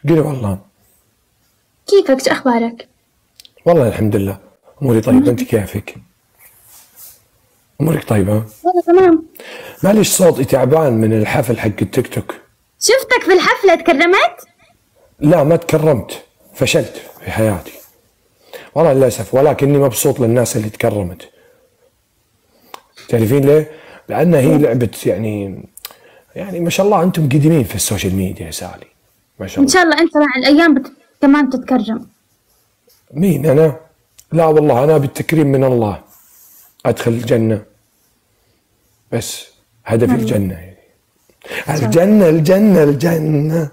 قولي والله. كيفك؟ شو أخبارك؟ والله الحمد لله اموري طيبه، انت كيفك؟ امورك طيبه؟ والله تمام. معلش صوتي تعبان من الحفل حق التيك توك. شفتك في الحفلة، تكرمت؟ لا ما تكرمت، فشلت في حياتي والله للاسف، ولكني مبسوط للناس اللي تكرمت. تعرفين ليه؟ لان هي لعبه يعني ما شاء الله انتم قديمين في السوشيال ميديا يا سالي، ما شاء إن الله. شاء الله أنت مع الأيام كمان تتكرم. مين انا؟ لا والله انا بالتكريم من الله ادخل الجنه، بس هدفي الجنه يعني. الجنه الجنه الجنه.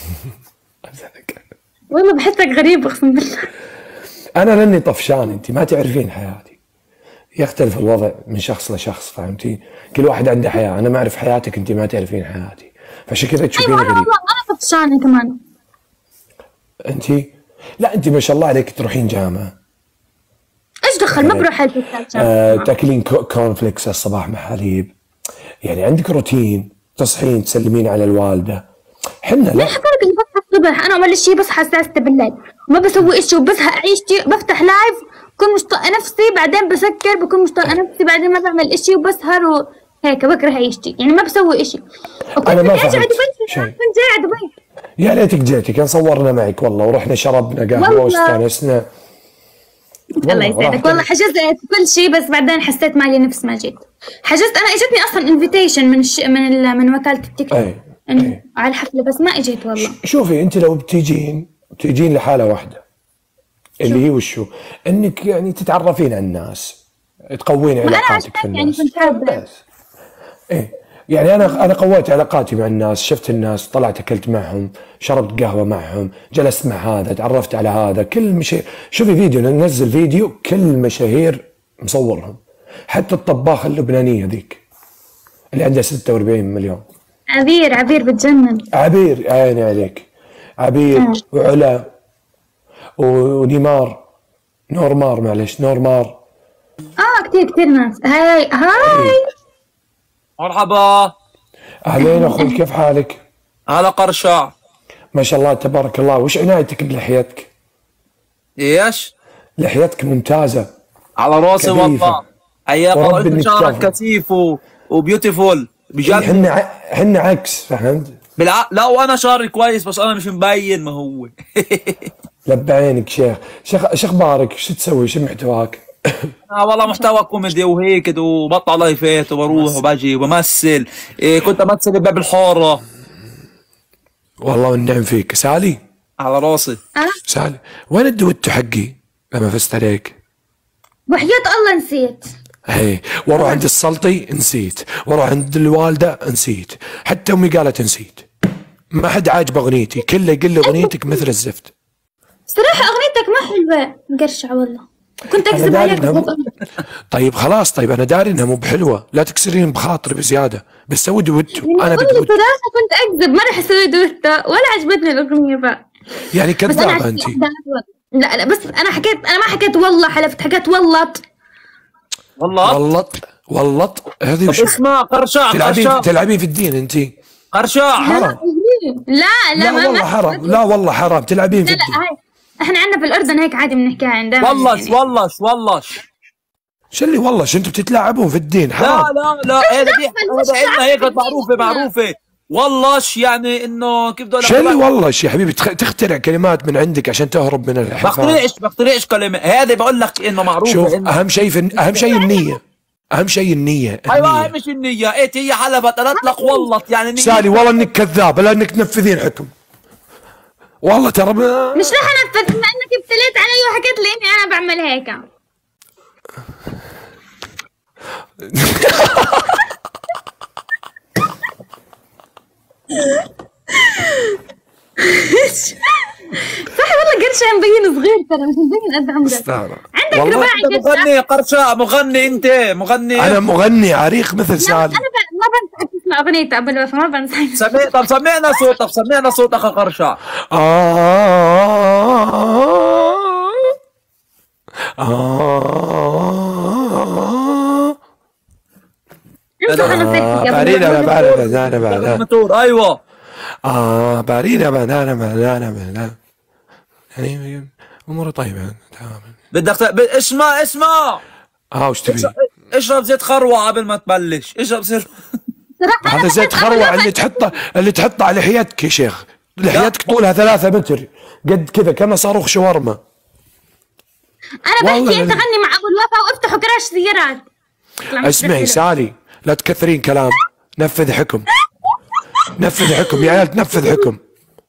والله بحسك غريب أقسم بالله. انا لاني طفشان، انت ما تعرفين حياتي، يختلف الوضع من شخص لشخص، فهمتي؟ كل واحد عنده حياه، انا ما اعرف حياتك، انت ما تعرفين حياتي، فعشان كذا تشوفيني أيوة، أنا غريب. والله أنا طفشانة كمان. انت لا، انت ما شاء الله عليك تروحين جامعه. إيش دخل؟ ما بروح البيت. تاكلين كورن فليكس الصباح مع حليب، يعني عندك روتين، تصحين تسلمين على الوالده. حنا لا. ليه حكالك إني بصحى الصبح؟ أنا أول شي بصحى الساعة 6 بالليل، ما بسوي إشي وبزهق عيشتي، بفتح لايف بكون مش طايقة نفسي، بعدين بسكر بكون مش طايقة نفسي، بعدين ما بعمل إشي وبسهر وهيك بكره عيشتي، يعني ما بسوي إشي. انا ما قاعدة فهمت دبي، شيء. كنت جاي على دبي. يا ليتك جيتي، كان صورنا معك والله، ورحنا شربنا قهوه والله. واستانسنا. الله يسعدك، والله حجزت كل شيء، بس بعدين حسيت مالي نفس ما جيت. حجزت انا، اجتني اصلا انفيتيشن من وكالة التيك توك اي على الحفلة، بس ما اجيت والله. شوفي انت لو بتجين لحاله واحده اللي هي وشو، انك يعني تتعرفين على الناس، تقوين علاقاتك في يعني الناس. كنت حابة. بس ايه يعني انا قويت علاقاتي مع الناس، شفت الناس، طلعت اكلت معهم، شربت قهوه معهم، جلست مع هذا، تعرفت على هذا، كل شوفي فيديو، ننزل فيديو كل المشاهير مصورهم، حتى الطباخه اللبنانيه ذيك اللي عندها 46 مليون. عبير بتجنن. عبير عيني عليك، عبير وعلا ونيمار، نورمار، معلش نورمار. كتير ناس. هاي مرحبا. اهلين اخوي، كيف حالك؟ على قرشع. ما شاء الله تبارك الله، وش عنايتك بلحيتك؟ ايش؟ لحيتك ممتازة على راسي كثيفة. والله. حياك الله، ورب انت إنك شعرك تفهم. كثيف وبيوتيفول بجد. حنا عكس، فهمت؟ لا، وانا شعري كويس بس انا مش مبين ما هو. لب عينك شيخ اخبارك؟ شو تسوي؟ شو محتواك؟ والله محتوى كوميدي وهيك، وبطلع لايفات وبروح وبجي وبمثل. كنت امثل بباب الحارة. والله والنعم فيك سالي. على راسي. سالي، وين الدويتو حقي لما فزت عليك؟ وحياة الله نسيت. هي واروح عند السلطي نسيت، واروح عند الوالدة نسيت، حتى امي قالت نسيت. ما حد عاجب اغنيتي، كله يقول لي اغنيتك مثل الزفت. صراحة اغنيتك ما حلوة، مقرشة والله، كنت اكذب عليك. طيب خلاص، طيب انا داري انها مو بحلوه، لا تكسرين بخاطري بزياده، بس سوي دويتو. انا والله صراحة كنت اكذب، ما رح اسوي دويتو، ولا عجبتني الاغنية بقى. يعني كذابه انت. لا بس انا ما حكيت والله، حلفت، حكيت ولط. ولط هذه وش؟ اسمع قرشع، تلعبين في الدين انت. قرشع حرام. لا والله حرام، لا والله حرام تلعبين في الدين. هاي احنا عندنا في الاردن هيك عادي بنحكيها عندنا. والله شو اللي والله؟ شو انتم بتتلاعبون في الدين؟ حرام. لا هذا عندنا هيك معروفه والله، يعني انه كيف بدي شو اللي والله يا حبيبي؟ تخترع كلمات من عندك عشان تهرب من الحفاظ. بخترعش كلمه، هذا بقول لك انه معروفه. شوف، اهم شيء النية. ايوه، اهم شيء النية. هي حلبت قالت لك والله، يعني نية. سالي والله انك كذابه، لانك تنفذين حكم. والله ترى مش رح انفذ، بما انك ابتليت علي وحكيت لي اني انا بعمل هيك. صح والله، قرشة مبين صغير ترى، مش مبين قد عمرك. عندك رباعي مغني قرشة، مغني انت مغني. انا مغني عريق مثل سالي. انا ما بنسى تسمع اغنية ابو الوفا، ما بنسى. طب سمعنا صوتك يا قرشة. انا بعرف. ايوه بارينا بنانا يعني اموره طيبه تمام. بدك اسمع وش تبي؟ اشرب زيت خروع قبل ما تبلش، اشرب زيت. صراحة هذا زيت خروع اللي تحطه على لحيتك يا شيخ. لحيتك طولها 3 متر قد كذا كما صاروخ شاورما. انا بحكي انت غني مع ابو الوفا وافتحوا كراش سيارات. اسمعي سالي، لا تكثرين كلام. نفذ حكم يا عيال، تنفذ حكم.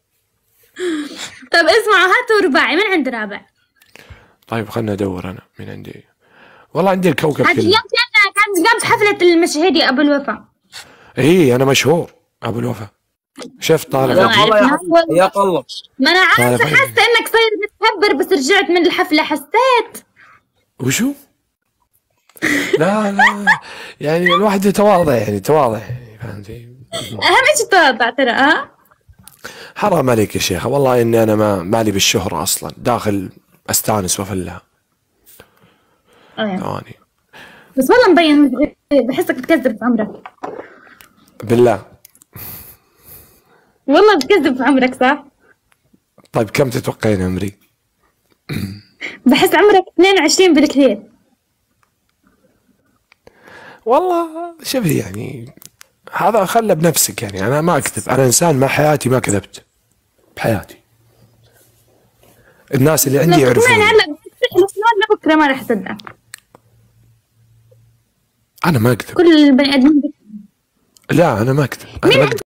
طيب اسمعوا، هاتوا رباعي، من عند رابع؟ طيب خلنا ادور انا من عندي. والله عندي الكوكب هذا اليوم كان قام حفلة المشاهير يا ابو الوفا. انا مشهور ابو الوفا. شفت طالب يا الله. ما انا عارفه، حاسه انك صاير متكبر بس رجعت من الحفله حسيت. وشو؟ لا يعني الواحد يتواضع، يعني تواضع، فهمتي؟ اهم شيء تواضع ترى. حرام عليك يا شيخ، والله اني انا مالي بالشهرة اصلا، داخل استانس وافلها. ثواني بس والله مبين، بحسك بتكذب في عمرك. بالله والله بتكذب في عمرك صح؟ طيب كم تتوقعين عمري؟ بحس عمرك 22 بالكثير. والله شوفي يعني هذا خلى بنفسك، يعني انا ما اكذب، انا انسان ما حياتي ما كذبت بحياتي. الناس اللي عندي يعرفون. هلا شلون لبكره ما راح تصدق. انا ما اكذب. كل البني ادمين لا انا ما اكذب، انا ما اكذب.